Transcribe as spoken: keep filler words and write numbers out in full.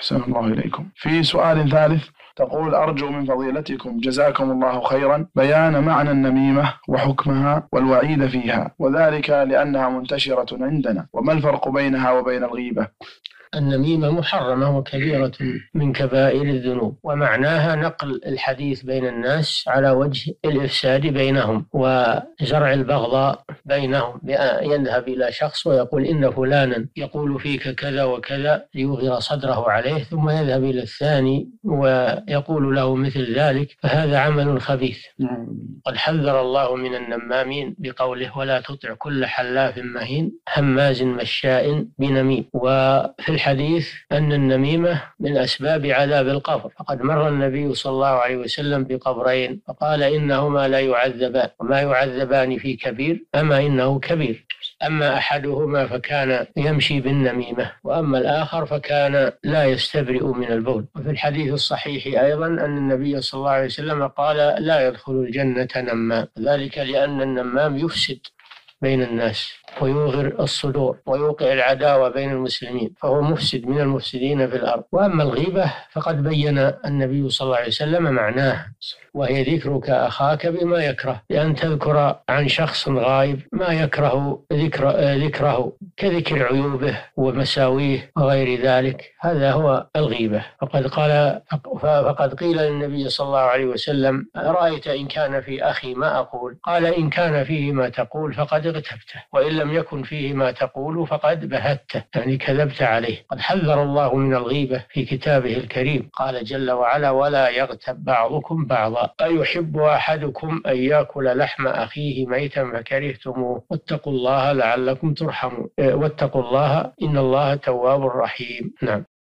أحسن الله إليكم. في سؤال ثالث تقول: أرجو من فضيلتكم جزاكم الله خيرا بيان معنى النميمة وحكمها والوعيد فيها، وذلك لأنها منتشرة عندنا، وما الفرق بينها وبين الغيبة؟ النميمة محرمة وكبيرة من كبائر الذنوب، ومعناها نقل الحديث بين الناس على وجه الإفساد بينهم وزرع البغضاء بينهم، يذهب إلى شخص ويقول إن فلانا يقول فيك كذا وكذا ليغير صدره عليه، ثم يذهب إلى الثاني ويقول له مثل ذلك، فهذا عمل خبيث. قد حذر الله من النمامين بقوله: ولا تطع كل حلاف مهين هماز مشاء بنميم. وفي الحديث أن النميمة من أسباب عذاب القبر، فقد مر النبي صلى الله عليه وسلم بقبرين فقال إنهما لا يعذبان وما يعذبان في كبير أما إنه كبير، أما أحدهما فكان يمشي بالنميمة، وأما الآخر فكان لا يستبرئ من البول. وفي الحديث الصحيح أيضا أن النبي صلى الله عليه وسلم قال: لا يدخل الجنة نمام، ذلك لأن النمام يفسد بين الناس ويوغر الصدور ويوقع العداوة بين المسلمين، فهو مفسد من المفسدين في الأرض. وأما الغيبة فقد بين النبي صلى الله عليه وسلم معناه، وهي ذكرك أخاك بما يكره، لأن تذكر عن شخص غائب ما يكره ذكر ذكره كذكر عيوبه ومساويه وغير ذلك، هذا هو الغيبة. فقد قال فقد قيل للنبي صلى الله عليه وسلم: رأيت إن كان في أخي ما أقول؟ قال: إن كان فيه ما تقول فقد اغتبته، وإن لم يكن فيه ما تقول فقد بهته، يعني كذبت عليه. قد حذر الله من الغيبة في كتابه الكريم، قال جل وعلا: ولا يغتب بعضكم بعضا أيحب أحدكم أن يأكل لحم أخيه ميتا فكرهتموه واتقوا الله لعلكم ترحمون واتقوا الله إن الله تواب رحيم. نعم.